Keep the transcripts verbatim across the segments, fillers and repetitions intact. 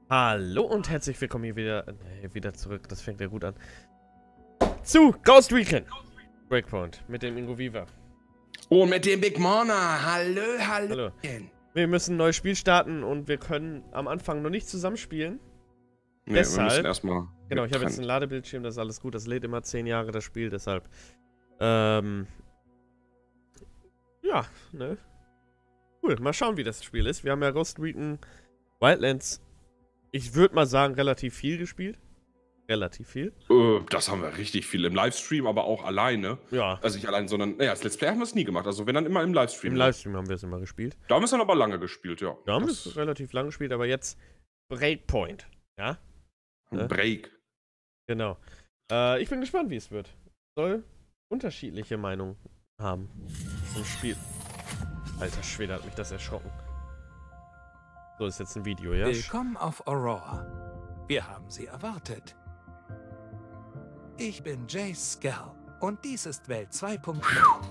Hallo und herzlich willkommen hier wieder, nee, wieder zurück, das fängt ja gut an, zu Ghost Recon Breakpoint mit dem Ingo Viva. Und mit dem Big Mona. Hallo, hallo. Hallo. Wir müssen ein neues Spiel starten und wir können am Anfang noch nicht zusammenspielen. Nee, deshalb, wir müssen erstmal. Genau, ich habe jetzt einen Ladebildschirm, das ist alles gut, das lädt immer zehn Jahre das Spiel, deshalb. Ähm. Ja, ne? Cool, mal schauen, wie das Spiel ist. Wir haben ja Ghost Recon Wildlands, ich würde mal sagen, relativ viel gespielt. Relativ viel. Äh, das haben wir richtig viel im Livestream, aber auch alleine. Ja. Also nicht allein, sondern, naja, als Let's Play haben wir es nie gemacht. Also wenn dann immer im Livestream. Im Livestream haben wir es immer gespielt. Da haben wir es dann aber lange gespielt, ja. Da haben wir es relativ lang gespielt, aber jetzt Breakpoint. Ja? Ne? Break. Genau. Äh, ich bin gespannt, wie es wird. Soll unterschiedliche Meinungen haben zum Spiel. Alter Schwede, hat mich das erschrocken. So, ist jetzt ein Video, ja? Willkommen auf Aurora. Wir haben Sie erwartet. Ich bin Jace Skell und dies ist Welt zwei Punkt null.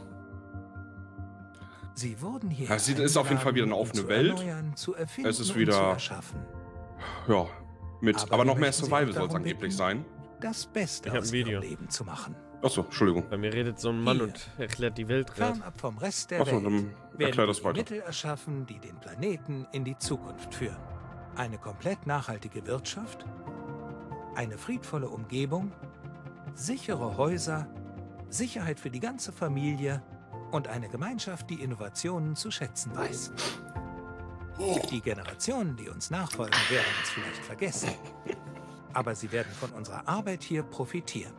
Sie wurden hier. Es ist auf jeden Fall wieder eine offene Welt. Zu erfinden es ist wieder. Und zu ja, mit. Aber, aber noch mehr Survival soll es angeblich sein. Das Beste ich aus ein Video. Ihrem Leben zu machen. Achso, Entschuldigung. Bei mir redet so ein Mann Hier. und erklärt die Welt gerade. Fernab vom Rest der Achso, Welt dann erklär werden das die weiter. Mittel erschaffen, die den Planeten in die Zukunft führen. Eine komplett nachhaltige Wirtschaft, eine friedvolle Umgebung, sichere Häuser, Sicherheit für die ganze Familie und eine Gemeinschaft, die Innovationen zu schätzen weiß. Die Generationen, die uns nachfolgen, werden es vielleicht vergessen. Aber sie werden von unserer Arbeit hier profitieren.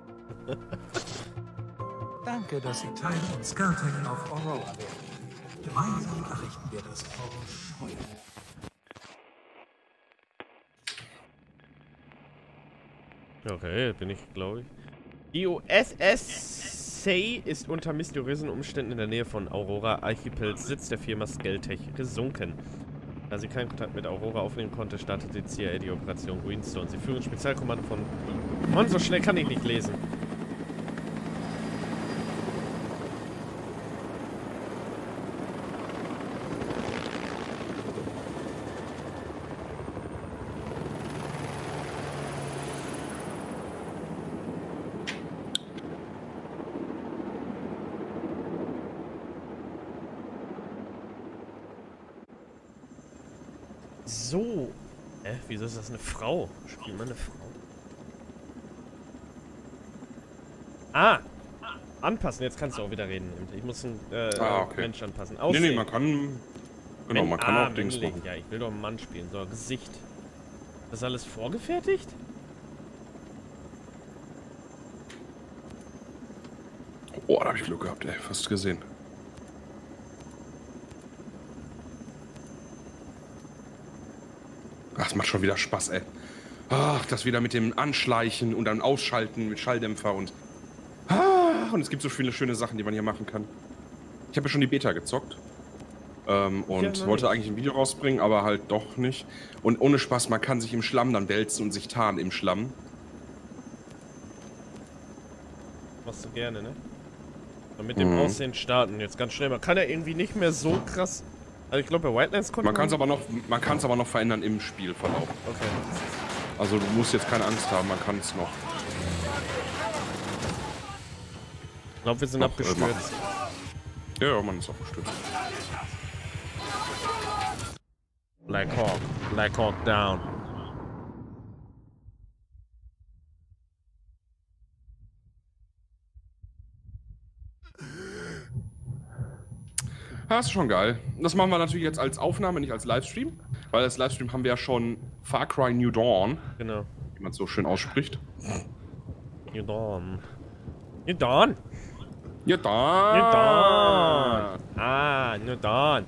Danke, dass Sie Teil von Skelltech auf Aurora werden. Gemeinsam errichten wir das Feuer. Okay, bin ich, glaube ich. Die U S S Say ist unter mysteriösen Umständen in der Nähe von Aurora Archipels Sitz der Firma Skelltech gesunken. Da sie keinen Kontakt mit Aurora aufnehmen konnte, startete die C I A die Operation Greenstone. Sie führen Spezialkommando von... Mann, so schnell kann ich nicht lesen. So. Hä? Wieso ist das eine Frau? Spielt mal eine Frau. Ah! Anpassen, jetzt kannst du auch wieder reden. Ich muss einen äh, ah, okay. Mensch anpassen. Aussehen. Nee, nee, man kann. Genau, man kann ah, auch Dings machen. Ja, ich will doch einen Mann spielen. So, Gesicht. Das alles vorgefertigt? Oh, da hab ich Glück gehabt, ey. Fast gesehen. Ach, das macht schon wieder Spaß, ey. Ach, das wieder mit dem Anschleichen und dann Ausschalten mit Schalldämpfer und... Ah, und es gibt so viele schöne Sachen, die man hier machen kann. Ich habe ja schon die Beta gezockt. Ähm, und ja, wollte nicht. eigentlich ein Video rausbringen, aber halt doch nicht. Und ohne Spaß, man kann sich im Schlamm dann wälzen und sich tarnen im Schlamm. Machst du gerne, ne? Und mit dem mhm. Aussehen starten. Jetzt ganz schnell. Man kann ja irgendwie nicht mehr so krass... Also ich glaube, bei Wildlands konnte man... kann es aber noch, man kann es aber noch verändern im Spielverlauf. Okay. Also du musst jetzt keine Angst haben, man kann es noch. Ich glaube, wir sind noch, abgestürzt. Äh, ja, ja, man ist abgestürzt. Black Hawk. Black Hawk down. Das ist schon geil. Das machen wir natürlich jetzt als Aufnahme, nicht als Livestream. Weil als Livestream haben wir ja schon Far Cry New Dawn. Genau. Wie man es so schön ausspricht. New Dawn. New Dawn. New Dawn. New Dawn. Ah, New Dawn.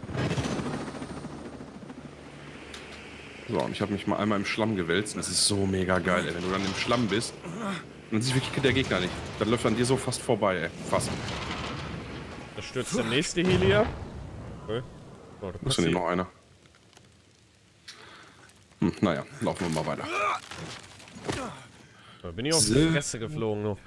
So, und ich habe mich mal einmal im Schlamm gewälzt. Das ist so mega geil, ey. Wenn du dann im Schlamm bist, dann sieht wirklich der Gegner nicht. Dann läuft an dir so fast vorbei, ey. Fast. Da stürzt der nächste Helia. Okay. Oh, da ist noch einer. Hm, naja, laufen wir mal weiter. Da bin ich auf die Fresse geflogen noch.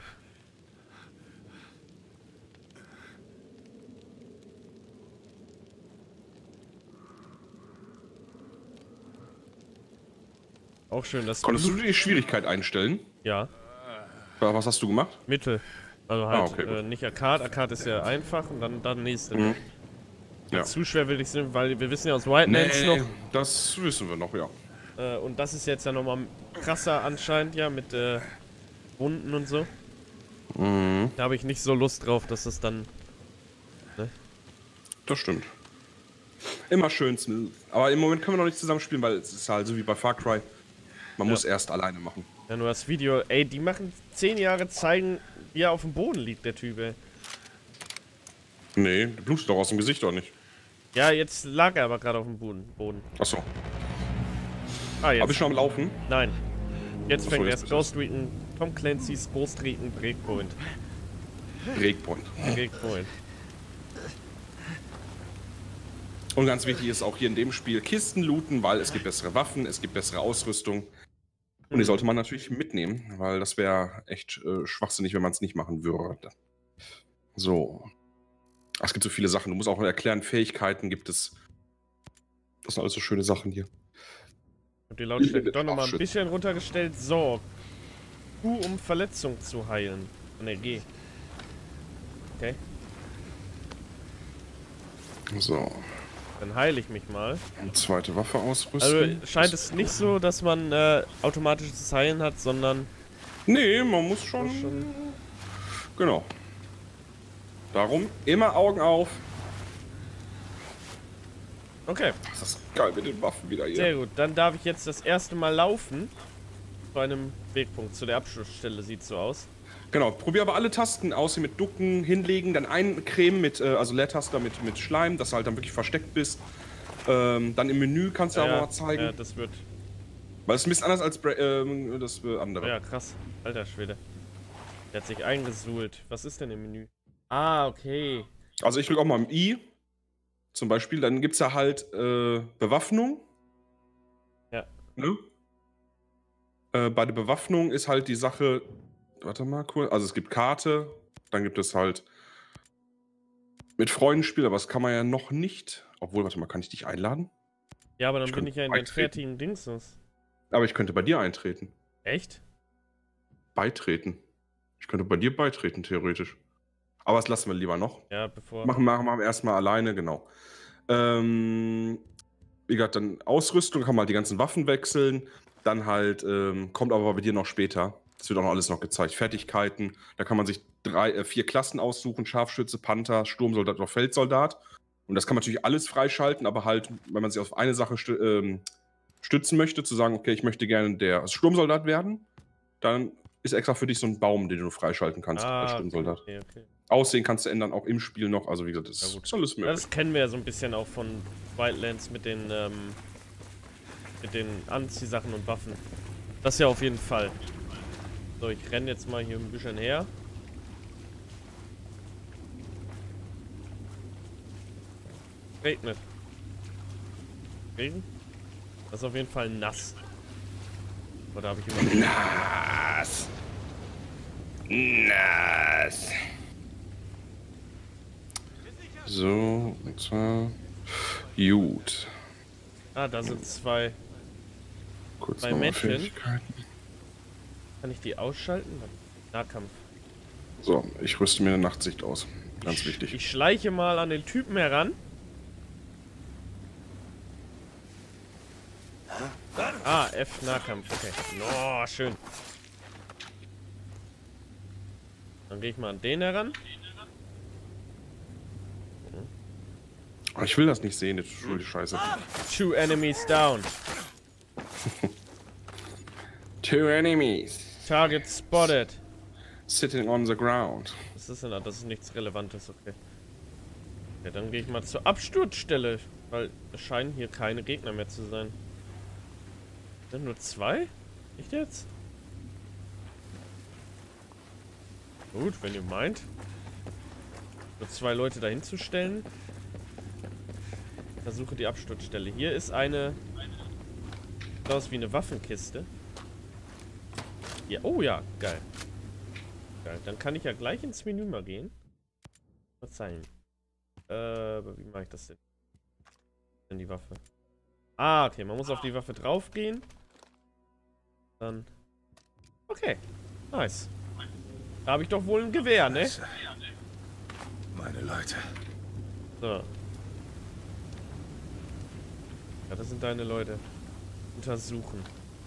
Auch schön, dass Konntest du die Schwierigkeit einstellen? Ja. Was hast du gemacht? Mittel. Also halt Ah, okay, äh, nicht Arcade. Arcade ist ja einfach und dann dann nächste. Mhm. Ja. Zu schwer will ich es nicht, weil wir wissen ja aus Wildlands Nee, noch. das wissen wir noch, ja. Äh, und das ist jetzt ja nochmal krasser anscheinend, ja, mit äh, Wunden und so. Mhm. Da habe ich nicht so Lust drauf, dass es dann... Ne? Das stimmt. Immer schön smooth. Aber im Moment können wir noch nicht zusammen spielen, weil es ist halt so wie bei Far Cry. Man Ja. muss erst alleine machen. Ja, nur das Video... Ey, die machen zehn Jahre zeigen, wie er auf dem Boden liegt, der Typ, ey. Nee, du blutest doch aus dem Gesicht, oder nicht? Ja, jetzt lag er aber gerade auf dem Boden. Boden. Achso. Ah, jetzt. Hab ich schon am Laufen? Nein. Jetzt Achso, fängt jetzt erst ist Ghost Recon, Tom Clancy's Ghost Recon Breakpoint. Breakpoint. Breakpoint. Und ganz wichtig ist auch hier in dem Spiel Kisten looten, weil es gibt bessere Waffen, es gibt bessere Ausrüstung. Und die sollte man natürlich mitnehmen, weil das wäre echt äh, schwachsinnig, wenn man es nicht machen würde. So. Es gibt so viele Sachen. Du musst auch erklären, Fähigkeiten gibt es. Das sind alles so schöne Sachen hier. Ich hab die Lautstärke doch nochmal ein bisschen runtergestellt. So. Q, um Verletzung zu heilen. Ne, G. Okay. So. Dann heile ich mich mal. Eine zweite Waffe ausrüsten. Also scheint es nicht so, dass man äh, automatisches Heilen hat, sondern... Nee, man muss schon... Muss schon Genau. Darum immer Augen auf. Okay. Das ist geil mit den Waffen wieder hier. Sehr gut. Dann darf ich jetzt das erste Mal laufen. Zu einem Wegpunkt, zu der Abschlussstelle sieht so aus. Genau, probier aber alle Tasten aus, hier mit Ducken, hinlegen, dann eincremen mit, äh, also Leertaster mit, mit Schleim, dass du halt dann wirklich versteckt bist. Ähm, dann im Menü kannst du Ja, auch ja, mal zeigen. ja, das wird... Weil es ist ein bisschen anders als Bra ähm, das äh, andere. Ja, krass. Alter Schwede. Der hat sich eingesuhlt. Was ist denn im Menü? Ah, okay. Also ich drücke auch mal im I, zum Beispiel, dann gibt es ja halt äh, Bewaffnung. Ja. Ne? Äh, bei der Bewaffnung ist halt die Sache, warte mal cool, also es gibt Karte, dann gibt es halt mit Freunden Spiel, aber das kann man ja noch nicht. Obwohl, warte mal, kann ich dich einladen? Ja, aber dann Ich bin könnte ich ja in den beitreten. kreativen Dingsus. Aber ich könnte bei dir eintreten. Echt? Beitreten. Ich könnte bei dir beitreten, theoretisch. Aber das lassen wir lieber noch. Ja, bevor... Machen, machen wir erstmal alleine, genau. Ähm, wie gesagt, dann Ausrüstung, kann man halt die ganzen Waffen wechseln. Dann halt, ähm, kommt aber bei dir noch später. Das wird auch noch alles noch gezeigt. Fertigkeiten, da kann man sich drei, äh, vier Klassen aussuchen. Scharfschütze, Panther, Sturmsoldat oder Feldsoldat. Und das kann man natürlich alles freischalten, aber halt, wenn man sich auf eine Sache stü ähm, stützen möchte, zu sagen, okay, ich möchte gerne der Sturmsoldat werden, dann ist extra für dich so ein Baum, den du freischalten kannst Ah, als Sturmsoldat. okay, okay. Aussehen kannst du ändern, auch im Spiel noch. Also wie gesagt, das Ja, gut. ist alles Ja, möglich. das kennen wir ja so ein bisschen auch von Wildlands mit den, ähm, mit den Anziehsachen und Waffen. Das ja auf jeden Fall. So, ich renne jetzt mal hier ein bisschen her. Regnet. Regen? Das ist auf jeden Fall nass. Oder habe ich immer... Nass. Nass. So, und zwar. Gut. Ah, da sind zwei. Kurz Bei nochmal Mädchen. Fähigkeiten. Kann ich die ausschalten? Nahkampf. So, ich rüste mir eine Nachtsicht aus. Ganz wichtig. Ich schleiche mal an den Typen heran. Ah, F Nahkampf, okay. Oh, schön. Dann gehe ich mal an den heran. Oh, ich will das nicht sehen, das ist schon die Scheiße. Two enemies down. Two enemies. Target spotted. Sitting on the ground. Was ist denn da? Das ist nichts Relevantes, okay. Ja, dann gehe ich mal zur Absturzstelle, weil es scheinen hier keine Gegner mehr zu sein. Sind nur zwei? Nicht jetzt? Gut, wenn ihr meint. Nur zwei Leute dahin zu stellen. Versuche die Absturzstelle. Hier ist eine... Sieht aus wie eine Waffenkiste. Ja, oh ja, geil. Geil. Dann kann ich ja gleich ins Menü mal gehen. Verzeihen. Äh, aber wie mache ich das denn? Denn die Waffe. Ah, okay, man muss auf die Waffe draufgehen. Dann. Okay. Nice. Da habe ich doch wohl ein Gewehr, ne? Meine Leute. So. Ja, das sind deine Leute. Untersuchen.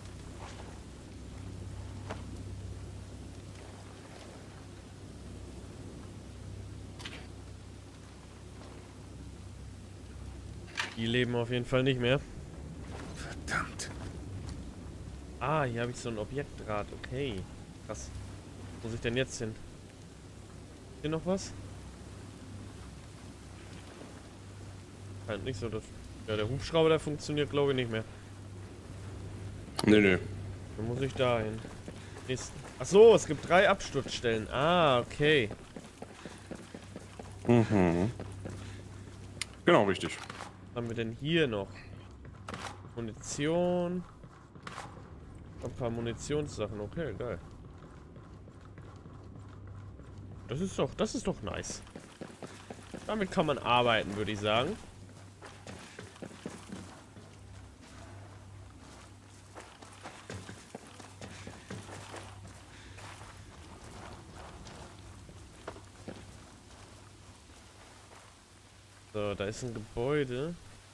Die leben auf jeden Fall nicht mehr. Verdammt. Ah, hier habe ich so ein Objektdraht. Okay. Krass. Wo muss ich denn jetzt hin? Hier noch was? Halt nicht so, dass... Ja, der Hubschrauber, der funktioniert, glaube ich, nicht mehr. Nee, nee. Dann muss ich da hin. Ach so, es gibt drei Absturzstellen. Ah, okay. Mhm. Genau, richtig. Was haben wir denn hier noch? Munition. Ein paar Munitionssachen. Okay, geil. Das ist doch, das ist doch nice. Damit kann man arbeiten, würde ich sagen. So, da ist ein Gebäude.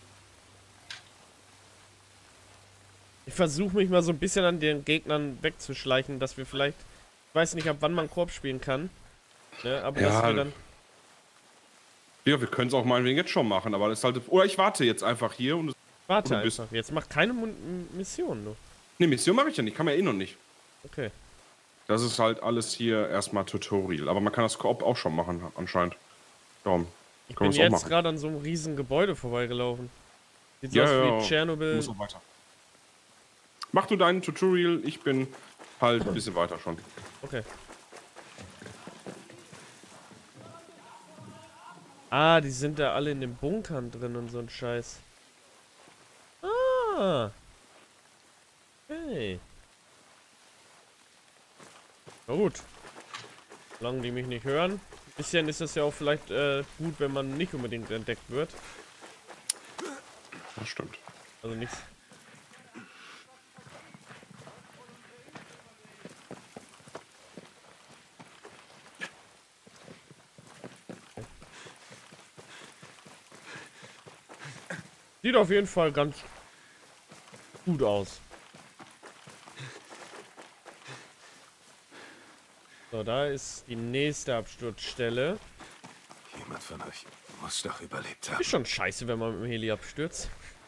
Ich versuche mich mal so ein bisschen an den Gegnern wegzuschleichen, dass wir vielleicht... Ich weiß nicht, ab wann man Koop spielen kann. Ne, aber Ja, dass wir dann... Ja, wir können es auch meinetwegen jetzt schon machen, aber das ist halt... Oder ich warte jetzt einfach hier und... Warte du bist- einfach. Jetzt mach keine Mun Mission, du. Ne, Mission mache ich ja nicht, kann man ja eh noch nicht. Okay. Das ist halt alles hier erstmal Tutorial. Aber man kann das Koop auch schon machen, anscheinend. Darum. Ich Können bin wir es auch jetzt machen. gerade an so einem riesen Gebäude vorbeigelaufen. Sieht so Ja, aus ja, wie ja. Tschernobyl. Muss auch weiter. Mach du dein Tutorial, ich bin halt ein bisschen weiter schon. Okay. Ah, die sind da alle in den Bunkern drin und so ein Scheiß. Ah. Hey. Na gut. Solange die mich nicht hören. Bisschen ist es ja auch vielleicht äh, gut, wenn man nicht unbedingt entdeckt wird. Das stimmt. Also nichts. Sieht auf jeden Fall ganz gut aus. So, da ist die nächste Absturzstelle. Jemand von euch muss doch überlebt haben. Ist schon scheiße, wenn man mit dem Heli abstürzt.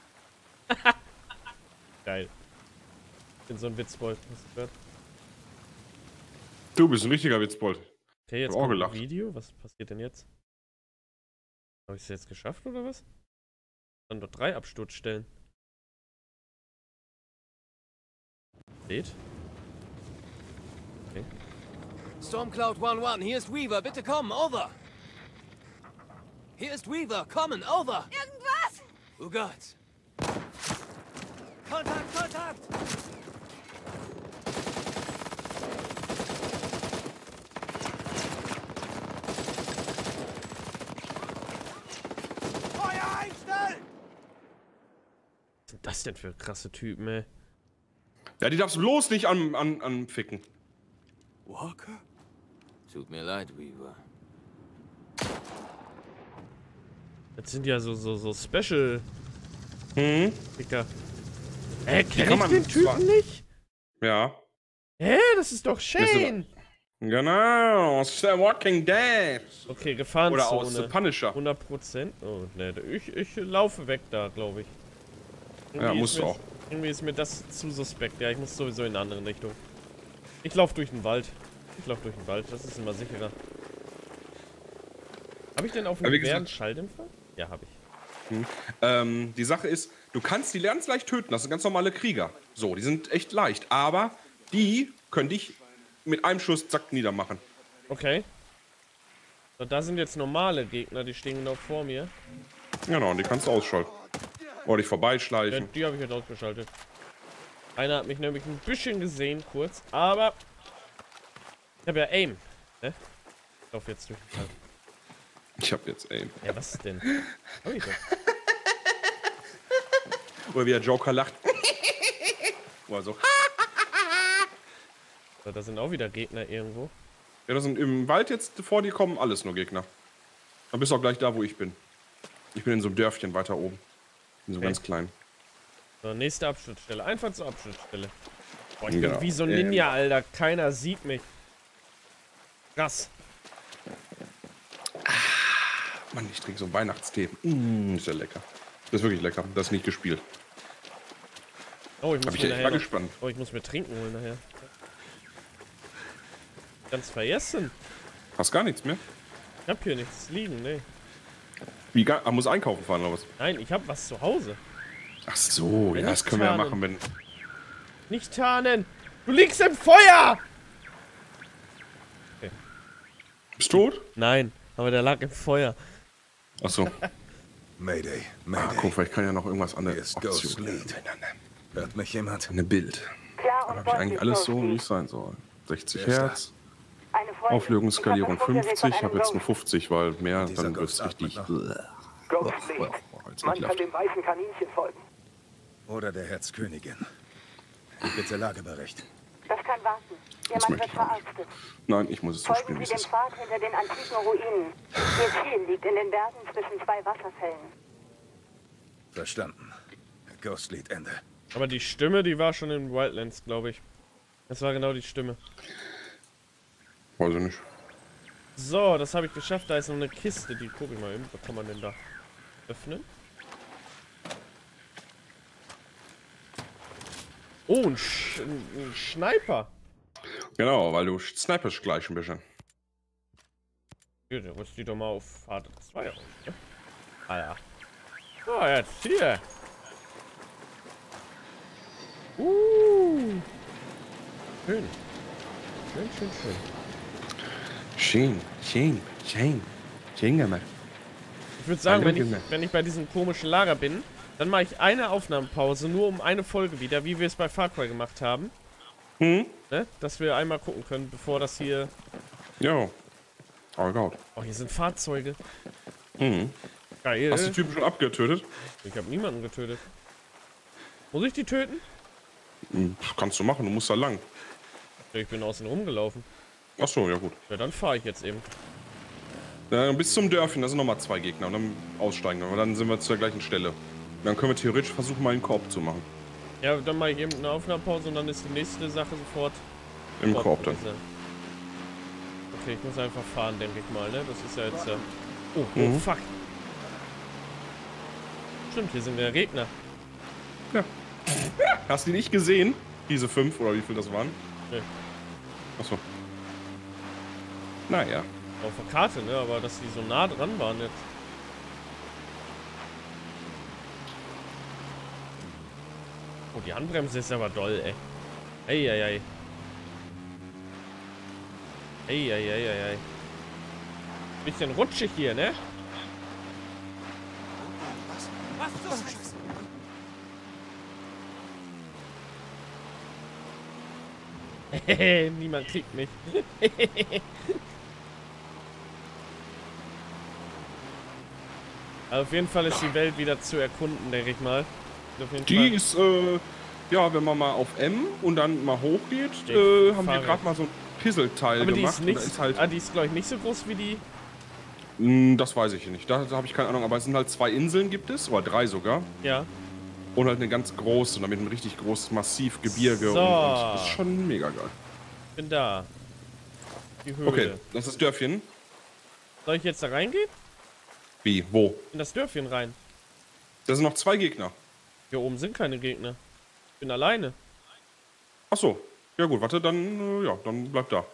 Geil. Ich bin so ein Witzbold. Hast du gehört? Du bist ein richtiger Witzbold. Okay, jetzt Hab auch kommt ein gelacht. Video. Was passiert denn jetzt? Habe ich es jetzt geschafft oder was? Dann doch drei Absturzstellen. Seht? Okay. Stormcloud eins eins, hier ist Weaver, bitte kommen, over! Hier ist Weaver, kommen, over! Irgendwas! Oh Gott! Kontakt, Kontakt! Feuer einstellen! Was sind das denn für krasse Typen, ey? Ja, die darfst du bloß nicht an, an, anficken. Walker? Tut mir leid, Weaver. Das sind ja so, so, so Special Hm? Dicker. Äh, kann kenn ich man den zwar- Typen nicht? Ja. Hä? Das ist doch Shane! Genau. Aus The Walking Dead. Okay, Oder aus The Gefahrenzone. Punisher. hundert Prozent? Oh, ne, ich, ich laufe weg da, glaube ich. Ja, Irgendwie musst ist du mir- auch. Irgendwie ist mir das zu suspekt. Ja, ich muss sowieso in eine andere Richtung. Ich laufe durch den Wald. Ich laufe durch den Wald, das ist immer sicherer. Habe ich denn auf dem Ja, wie Gewehr einen gesagt- Schalldämpfer? Ja, habe ich. Ähm, die Sache ist, du kannst die ganz leicht töten. Das sind ganz normale Krieger. So, die sind echt leicht. Aber die können dich mit einem Schuss zack niedermachen. Okay. So, da sind jetzt normale Gegner, die stehen genau vor mir. Genau, und die kannst du ausschalten. Oder dich Ja, vorbeischleichen. die habe ich jetzt ausgeschaltet. Einer hat mich nämlich ein bisschen gesehen, kurz, aber ich habe ja Aim. Ne? Ich laufe jetzt durch den Wald. Ich hab jetzt Aim. Ja, was denn? Hab ich doch. Oder wie der Joker lacht. Oder so. So, da sind auch wieder Gegner irgendwo. Ja, das sind im Wald jetzt vor dir kommen alles nur Gegner. Dann bist du auch gleich da, wo ich bin. Ich bin in so einem Dörfchen weiter oben. In so Okay. ganz klein. So, nächste Abschnittstelle. Einfach zur Abschnittstelle. Boah, ich Genau. bin wie so ein Ninja, Alter. Keiner sieht mich. Krass. Mann, ich trinke so einen Weihnachtstee. Mmh, ist ja lecker. Das ist wirklich lecker. Das ist nicht gespielt. Oh, ich muss Hab ich mir echt nachher mal noch, gespannt. oh, ich muss mir trinken holen nachher. Ganz vergessen. Hast gar nichts mehr? Ich hab hier nichts liegen, nee. Wie gar, ah, muss einkaufen fahren oder was? Nein, ich hab was zu Hause. Ach so, Ja, ja, das nicht können wir ja tarnen. machen, wenn... Nicht tarnen! Du liegst im Feuer! Bist du tot? Nein, aber der lag im Feuer. Ach so. Mayday, Ah, Mayday. guck, vielleicht kann ja noch irgendwas Hier anderes. ist Ghost Lead. Hört mich jemand? Eine Bild. Klar und Habe ich eigentlich deutlich, alles so, Ghost wie es sein soll. sechzig Wer ist da? Hertz, Eine Freundin. Auflösungsskalierung Ich hab das Funkgerät fünfzig, ich von habe jetzt einem nur fünfzig, weil mehr, Dieser dann Ghost wird es richtig... atmet Ghost Oh, Lead. oh, jetzt Man kann ekelhaft. dem weißen Kaninchen folgen. Oder der Herzkönigin. Bitte Lagebericht. Das kann warten. Ihr Das Mann möchte wird ich auch nicht. verarztet. Nein, ich muss es so Folgen spielen, wie Sie es dem ist. Pfad hinter den antiken Ruinen. Ihr Ziel liegt in den Bergen zwischen zwei Wasserfällen. Verstanden. Ghost Lead Ende. Aber die Stimme, die war schon in Wildlands, glaube ich. Das war genau die Stimme. Weiß ich nicht. So, das habe ich geschafft. Da ist noch eine Kiste. Die gucke ich mal eben. Was kann man denn da öffnen? Oh, ein, Sch ein, ein Sniper. Genau, weil du snipers gleich ein bisschen. Hier, der rüstet die doch mal auf Fahrt zwei aus, ne? Ah ja. So, jetzt hier. Uh. Schön. Schön, schön, schön. Schön, schön, schön. Schön gemacht. Ich würde sagen, Hallo, wenn ich, Junge. wenn ich bei diesem komischen Lager bin, dann mache ich eine Aufnahmepause, nur um eine Folge wieder, wie wir es bei Far Cry gemacht haben. Hm? Ne? Dass wir einmal gucken können, bevor das hier... Ja. Oh Gott. Oh, hier sind Fahrzeuge. Mhm. Geil. Hast du die Typen schon abgetötet? Ich habe niemanden getötet. Muss ich die töten? Hm, kannst du machen, du musst da lang. Ich bin außen rumgelaufen. Ach so, ja gut. Ja, dann fahre ich jetzt eben. Äh, bis zum Dörfchen, da sind nochmal zwei Gegner und dann aussteigen. Aber dann sind wir zur gleichen Stelle. Dann können wir theoretisch versuchen, mal einen Korb zu machen. Ja, dann mache ich eben eine Aufnahmepause und dann ist die nächste Sache sofort... Im Korb, Korb dann. würde ich sagen. Okay, ich muss einfach fahren, denke ich mal, ne? Das ist ja jetzt... Äh oh, oh, Mhm. fuck. Stimmt, hier sind wieder Gegner. Ja. Hast du die nicht gesehen? Diese fünf oder wie viel das waren? Nee. Achso. Naja. Auf der Karte, ne? Aber dass die so nah dran waren jetzt. Oh, die Handbremse ist aber doll, ey. Eieiei. Eieiei. Bisschen rutschig hier, ne? Hehe, niemand kriegt mich. Aber auf jeden Fall ist die Welt wieder zu erkunden, denke ich mal. Auf jeden Die Fall. ist, äh, ja, wenn man mal auf M und dann mal hochgeht, Ich äh, haben fahre. wir gerade mal so ein Puzzleteil Aber die gemacht. ist und nicht, da ist halt, ah, die ist glaube ich nicht so groß wie die. Mh, das weiß ich nicht. Da, da habe ich keine Ahnung. Aber es sind halt zwei Inseln gibt es, oder drei sogar. Ja. Und halt eine ganz große, damit ein richtig großes Massiv, Gebirge. So. Und, und das ist schon mega geil. Bin da. Die Höhle. Okay, das ist Dörfchen. Soll ich jetzt da reingehen? Wie? Wo? In das Dörfchen rein. Da sind noch zwei Gegner. Hier oben sind keine Gegner. Ich bin alleine. Ach so. Ja gut, warte, dann, äh, ja, dann bleib da.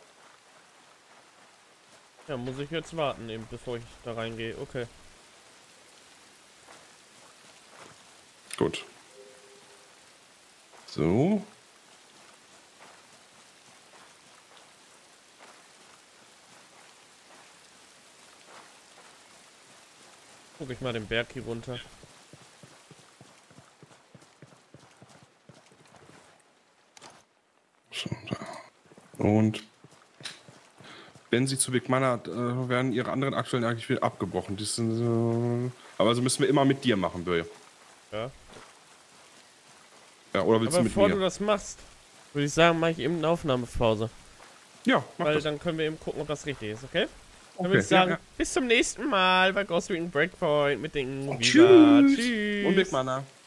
Ja, muss ich jetzt warten, eben, bevor ich da reingehe. Okay. Gut. So. Guck ich mal den Berg hier runter. So, da. Und wenn sie zu Big Mana äh, werden ihre anderen aktuellen Aktivitäten abgebrochen. Die sind, äh, aber also müssen wir immer mit dir machen, Böje. Ja. Ja, oder willst Aber du mit bevor mir? du das machst, würde ich sagen, mache ich eben eine Aufnahmepause. Ja, mach Weil das. dann können wir eben gucken, ob das richtig ist, okay? Dann Okay, würde ich sagen, ja, ja. bis zum nächsten Mal bei Ghost Recon Breakpoint mit den Viva. Tschüss. Tschüss. Und Big Mana.